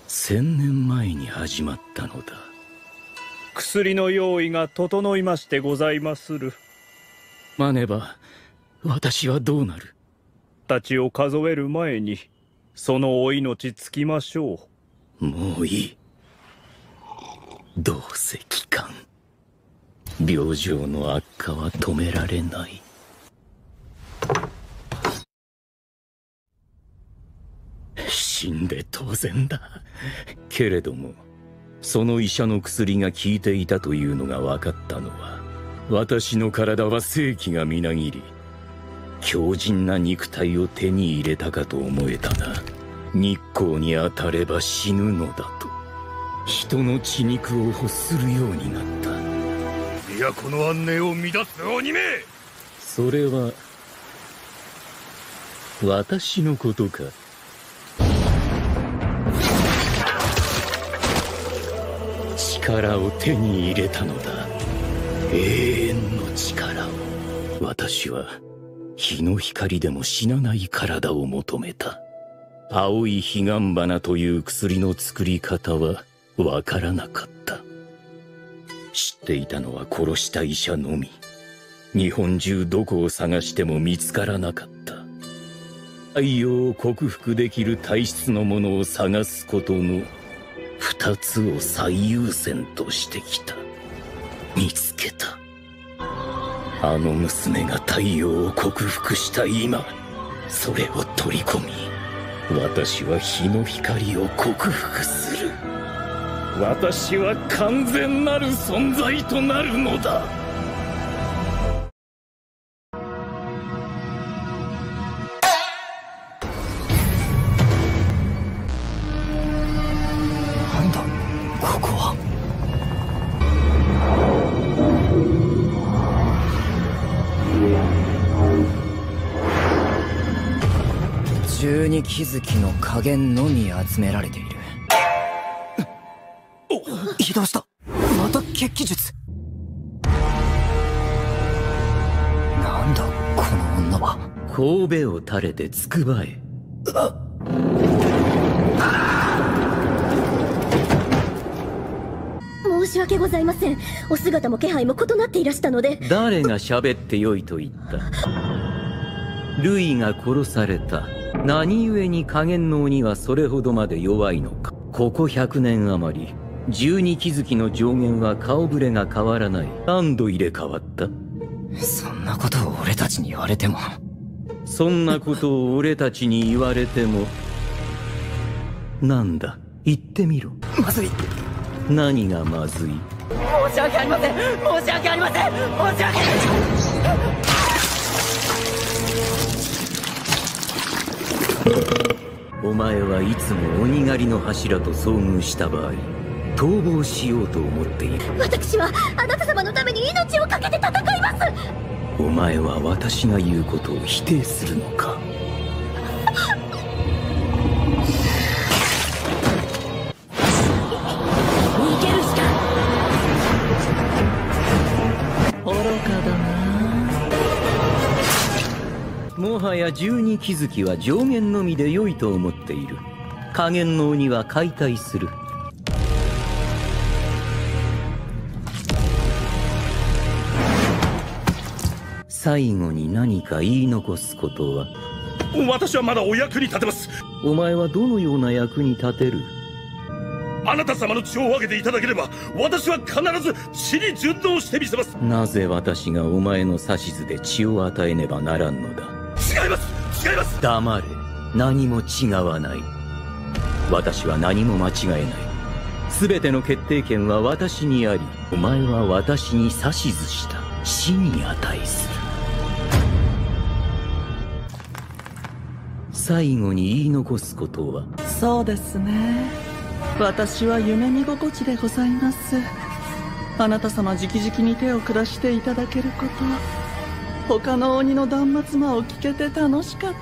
1000年前に始まったのだ。 薬の用意が整いましてございまする。 マネバ、私はどうなる？ たちを数える前にそのお命つきましょう。もういい。どうせ効かん。病状の悪化は止められない。死んで当然だ。けれどもその医者の薬が効いていたというのが分かったのは、私の体は生気がみなぎり強靭な肉体を手に入れたかと思えたが、日光に当たれば死ぬのだと人の血肉を欲するようになった。 都の安寧を乱す鬼め！ それは私のことか？力を手に入れたのだ。永遠の力を。私は日の光でも死なない体を求めた。青い彼岸花という薬の作り方はわからなかった。知っていたのは殺した医者のみ。日本中どこを探しても見つからなかった。太陽を克服できる体質のものを探すことの2つを最優先としてきた。見つけた。あの娘が太陽を克服した今、それを取り込み、私は日の光を克服する。私は完全なる存在となるのだ。 なんだここは。12気づきの加減のみ集められている。移動した。また血気術。なんだこの女は。 神戸を垂れてつくばえ。 申し訳ございません。お姿も気配も異なっていらしたので。 誰が喋ってよいと言った？ルイが殺された。何故に加減の鬼はそれほどまで弱いのか。ここ100年余り12気づきの上限は顔ぶれが変わらない。何度入れ替わった？ そんなことを俺たちに言われても。 そんなことを俺たちに言われても。なんだ言ってみろ。 まずい。 何がまずい？ 申し訳ありません。申し訳ありません。申し訳ありません。 お前はいつも鬼狩りの柱と遭遇した場合逃亡しようと思っている。 私はあなた様のために命を懸けて戦います。 お前は私が言うことを否定するのか？ 逃げるしか。 愚かだな。もはや12気づきは上限のみで良いと思っている。加減の鬼は解体する。最後に何か言い残すことは？ 私はまだお役に立てます。 お前はどのような役に立てる？ あなた様の血を分けていただければ私は必ず血に順応してみせます。 なぜ私がお前の指図で血を与えねばならんのだ？ 違います。違います。 黙れ。何も違わない。私は何も間違えない。全ての決定権は私にあり、お前は私に指図した死に値する。最後に言い残すことは？ そうですね。私は夢見心地でございます。あなた様直々に手を下していただけること、他の鬼の断末魔を聞けて楽しかった。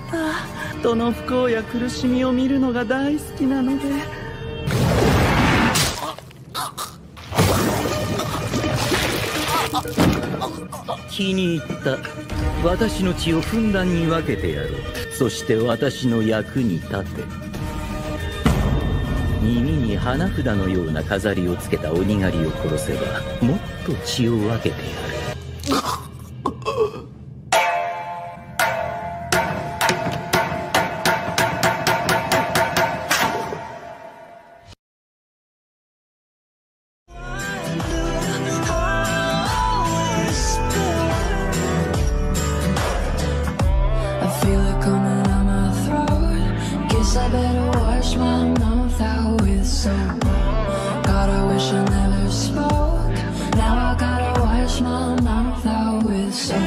人の不幸や苦しみを見るのが大好きなので。 気に入った。私の血をふんだんに分けてやろう。そして私の役に立て。 耳に花札のような飾りをつけた鬼狩りを殺せばもっと血を分けてやる。 I better wash my mouth out with soap. God, I wish I never spoke. Now I gotta wash my mouth out with soap.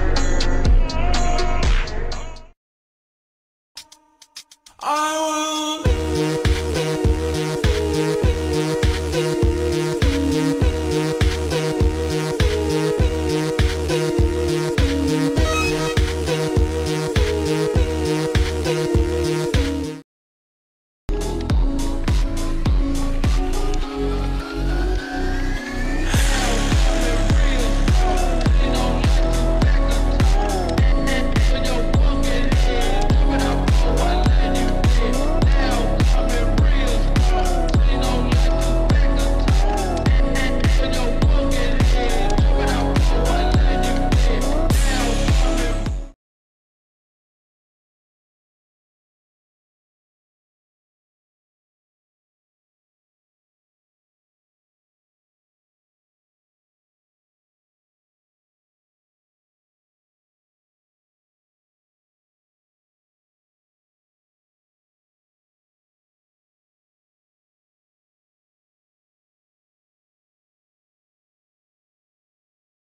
I will